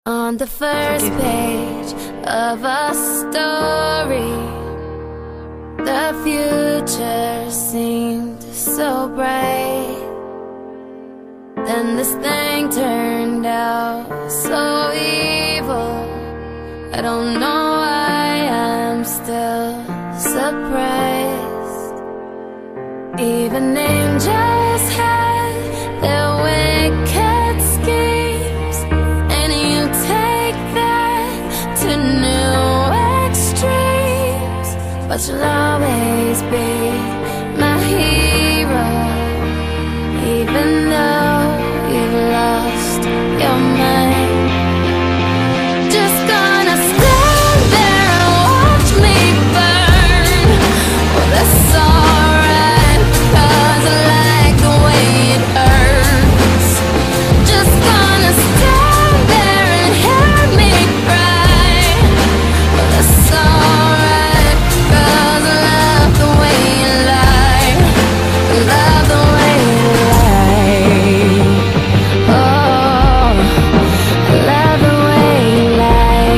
On the first page of a story, the future seemed so bright. Then this thing turned out so evil. I don't know why I'm still surprised. Even angels had their wicked schemes, and you take that to new extremes. But you'll always be my hero, even though you've lost your mind. Just gonna stand there and watch me burn. Well, that's alright, 'cause I like the way it hurts. Just gonna stand there and hear me cry. Well, that's alright, 'cause I love the way you lie. I love the way you lie. Oh, I love the way you lie.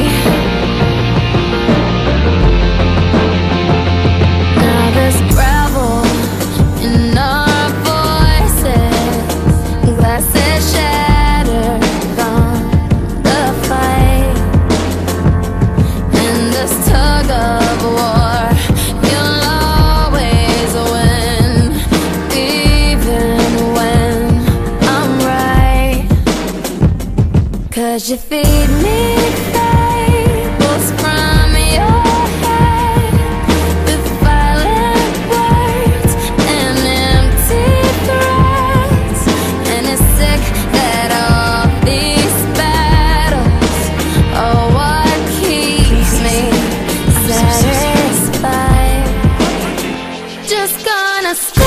Now there's gravel in our voices, glasses shattered from the fight, and this tug of war, you'll always win, even when I'm right. 'Cause you feed me fables from your head, with violent words and empty threats. And it's sick that all these battles are what keeps me satisfied. Just gonna stay